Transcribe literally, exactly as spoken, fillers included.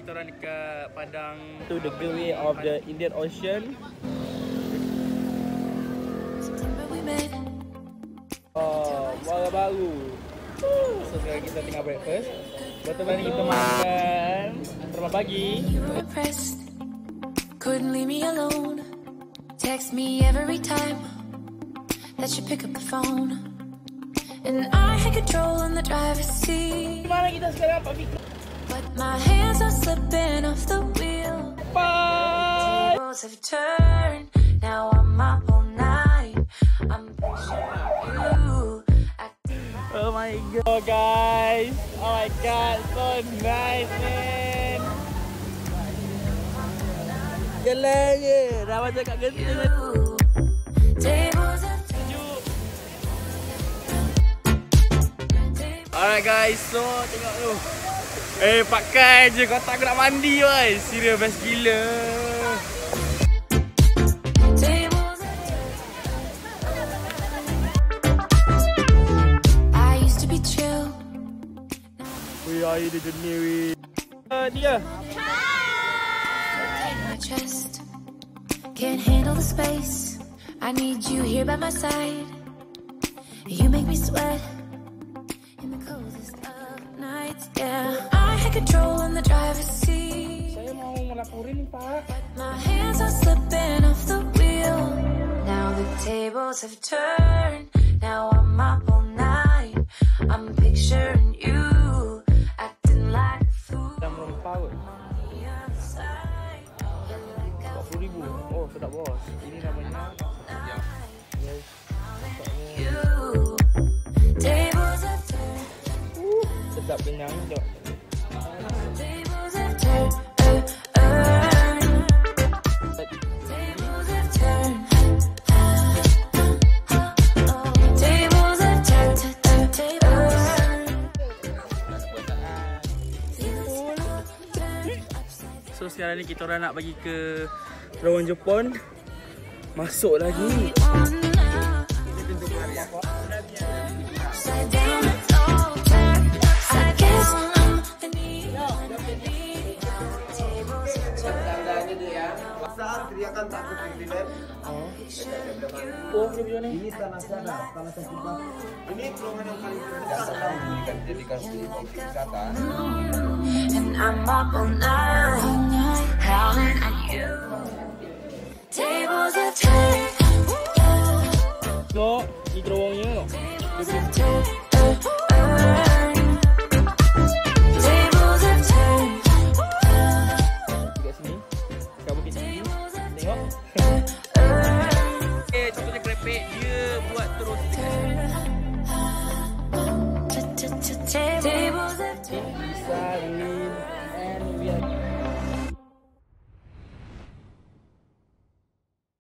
kita orang dekat padang to the gateway of the Indian Ocean. Oh, baru-baru. So sekarang kita tengah breakfast. Betul ni kita makan selamat pagi. Couldn't leave me alone. Text me every time that you pick up the phone. And I had control on the driver's seat. Mana kita sekarang Pak Mika? But my hands are slipping off the wheel. Bye. Tables have turned. Now I'm up all night. I'm picturing you. Oh my god, guys. Oh my god, so nice, man. Jalan je. Dah macam kat genting. Tables have Alright guys, so tengok tu. Eh, pakai je kau tak nak mandi boy. Serius best gila. I used to be chill. We are in the journey. Uh, dia. In my chest. Can't handle the space. I need you here by my side. You make me sweat. In the coldest of nights, yeah. I had control on the driver's seat. Saya mau melaporin, Pak. But my hands are slipping off the wheel. Now the tables have turned. Now I'm up all night. I'm picturing you acting like a fool. Dah merompah kot. empat puluh ribu. Oh, sedap bos. Ini namanya. Yes. Tables have turned. Sedap kenyang jom. Tables have turned. Tables have turned. Tables have turned. So sekarang ni kita orang nak pergi ke terowongan Jepun. Masuk lagi. Upside down, it's all turned upside down. Tables have turned. Saat teriakan takut dilihat. Oh, video ni. Ini tanah sana, tanah sana. Ini terowongan yang paling terdekat dan dijadikan sebagai objek wisata. And I'm up all night, howling at you. Tables have turned. So, di terowongnya. Tables have turned. Tables have turned. Dekat sini. Kat Bukit Tinggi. Tengok.